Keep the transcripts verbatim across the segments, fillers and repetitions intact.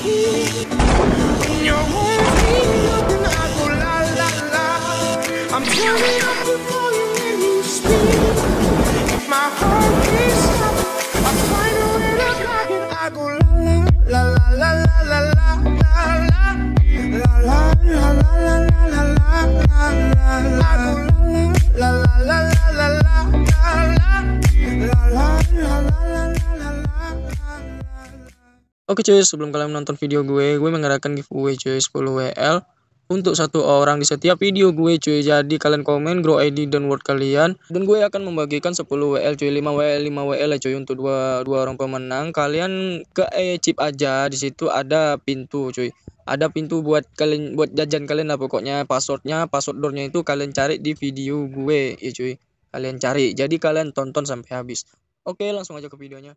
When your hands ain't nothing, I go la la la. I'm turning up the volume when you speak. If my heart can't stop, I find a way to block it. I go la la la la la la la la la la la la la la la la la la la. I go la la la la la la la la la la la la la la la. Oke cuy, sebelum kalian menonton video gue, gue mengadakan giveaway cuy sepuluh W L untuk satu orang di setiap video gue cuy. Jadi kalian komen grow I D dan word kalian, dan gue akan membagikan sepuluh W L cuy, lima W L lima W L ya cuy untuk dua dua orang pemenang. Kalian ke e-chip aja, di situ ada pintu cuy. Ada pintu buat kalian, buat jajan kalian lah pokoknya. Passwordnya, password doornya itu kalian cari di video gue ya cuy. Kalian cari. Jadi kalian tonton sampai habis. Oke, langsung aja ke videonya.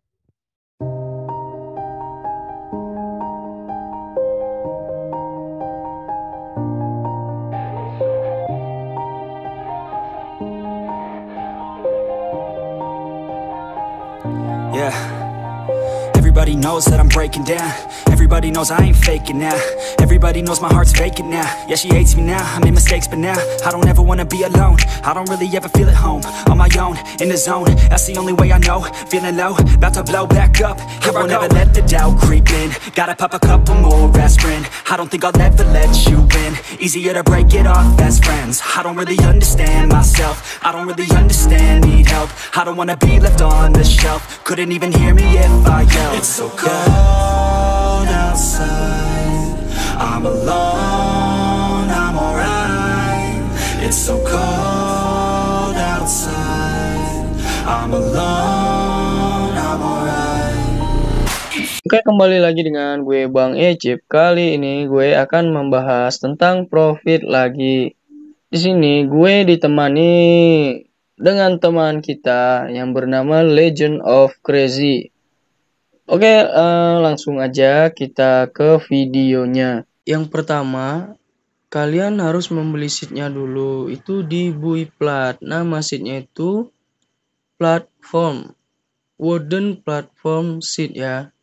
Yeah, everybody knows that I'm breaking down. Everybody knows I ain't faking now. Everybody knows my heart's vacant now. Yeah, she hates me now, I made mistakes but now I don't ever wanna be alone. I don't really ever feel at home. On my own, in the zone, that's the only way I know. Feeling low, about to blow back up. Here I won't ever let the doubt creep in. Gotta pop a couple more aspirin. I don't think I'll ever let you in. Easier to break it off best friends. I don't really understand myself. I don't really understand, need help. I don't wanna be left on the shelf. Couldn't even hear me if I yelled. It's so cold outside, I'm alone, I'm alright. It's so cold outside, I'm alone, I'm alright. Oke, kembali lagi dengan gue Bang e-chip. Kali ini gue akan membahas tentang profit lagi. Di sini gue ditemani dengan teman kita yang bernama Legend of Crazy. Oke, uh, langsung aja kita ke videonya. Yang pertama, kalian harus membeli seatnya dulu. Itu di Buiplat. Nama seatnya itu platform, wooden platform seat ya.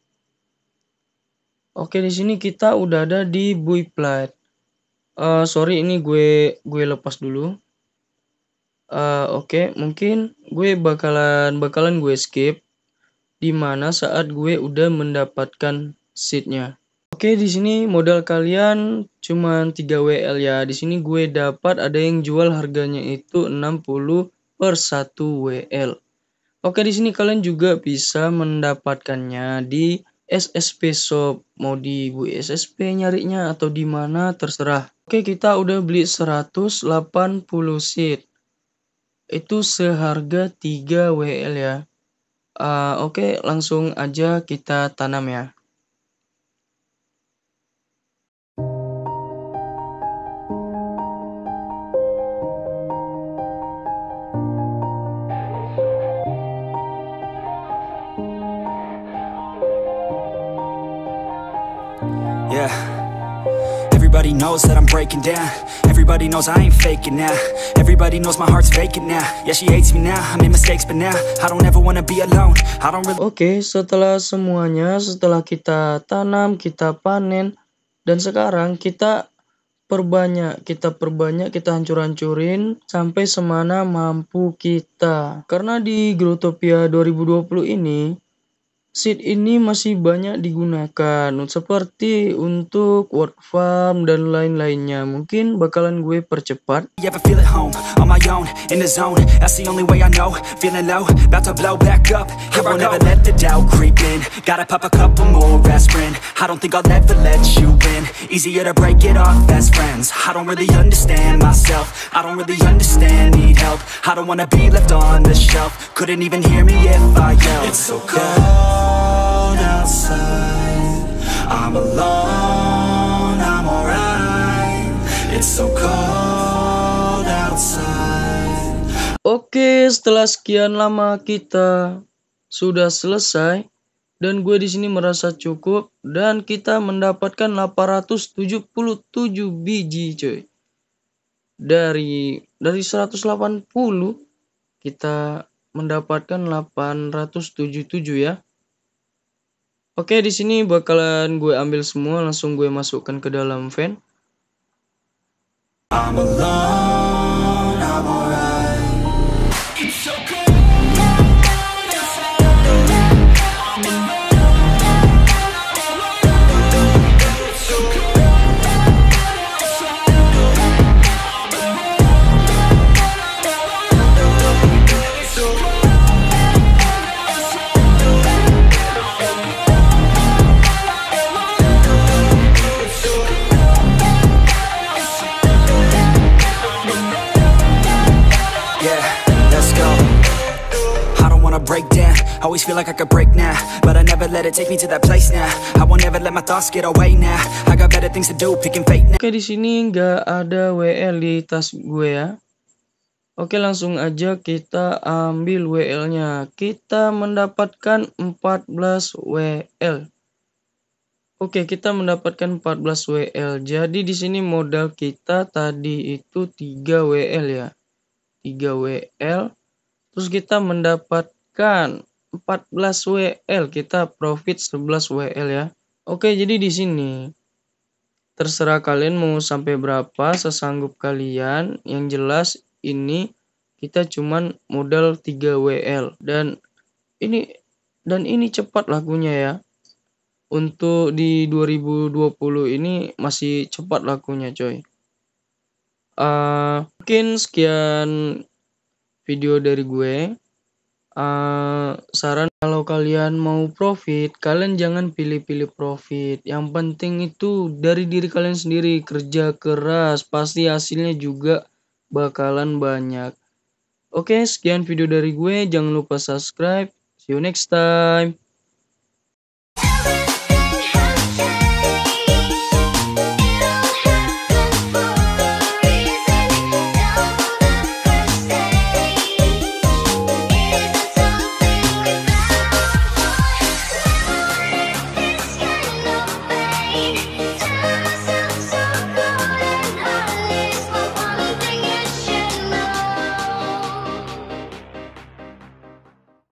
Oke, di sini kita udah ada di Buiplat. Uh, sorry, ini gue gue lepas dulu. Uh, Oke, mungkin gue bakalan bakalan gue skip dimana saat gue udah mendapatkan seatnya. Oke, di sini modal kalian cuma tiga W L ya. Di sini gue dapat ada yang jual harganya itu enam puluh per satu W L. Oke, di sini kalian juga bisa mendapatkannya di S S P Shop. Mau di Bu S S P nyarinya atau di mana terserah. Oke, kita udah beli seratus delapan puluh seat. Itu seharga tiga W L ya. Uh, Oke, okay, langsung aja kita tanam ya. Yeah, everybody knows that I'm breaking down. Everybody knows I ain't faking now. Everybody knows my heart's vacant now. Yeah, she hates me now, I made mistakes but now I don't ever wanna be alone. I don't really. Oke, okay, setelah semuanya, setelah kita tanam, kita panen, dan sekarang kita perbanyak, kita perbanyak, kita hancur-hancurin sampai semana mampu kita. Karena di Growtopia dua ribu dua puluh ini seed ini masih banyak digunakan seperti untuk word farm dan lain-lainnya. Mungkin bakalan gue percepat. You ever feel at home, on my own, in the zone, that's the only way I know. Feeling low, about to blow back up. Here I won't ever let the doubt creep in. Gotta pop a couple more aspirin. I don't think I'll ever let you in. Easier to break it off best friends. I don't really understand myself. I don't really understand, need help. I don't wanna be left on the shelf. Couldn't even hear me if I yelled. It's so cold outside, I'm alone, I'm alright. It's so cold outside. Oke, setelah sekian lama kita sudah selesai dan gue di sini merasa cukup dan kita mendapatkan delapan ratus tujuh puluh tujuh biji coy. Dari dari seratus delapan puluh kita mendapatkan delapan ratus tujuh puluh tujuh ya. Oke, di sini bakalan gue ambil semua, langsung gue masukkan ke dalam van. I'm alone, I'm alright. It's okay. Break down, always feel like I could break now, but I never let it take me to that place now. I won't ever let my thoughts get away now. I got better things to do, picking fate now. Oke, di sini nggak ada W L di tas gue ya. Oke, langsung aja kita ambil W L-nya. Kita mendapatkan empat belas W L. Oke, kita mendapatkan empat belas W L. Jadi di sini modal kita tadi itu tiga W L ya. tiga W L. Terus kita mendapatkan empat belas W L, kita profit sebelas W L ya. Oke, jadi di sini terserah kalian mau sampai berapa, sesanggup kalian. Yang jelas ini kita cuman modal tiga W L dan ini dan ini cepat lakunya ya. Untuk di dua ribu dua puluh ini masih cepat lakunya, coy. Uh, mungkin sekian video dari gue. Uh, saran kalau kalian mau profit, kalian jangan pilih-pilih profit. Yang penting itu dari diri kalian sendiri, kerja keras, pasti hasilnya juga bakalan banyak. Oke, sekian video dari gue. Jangan lupa subscribe. See you next time.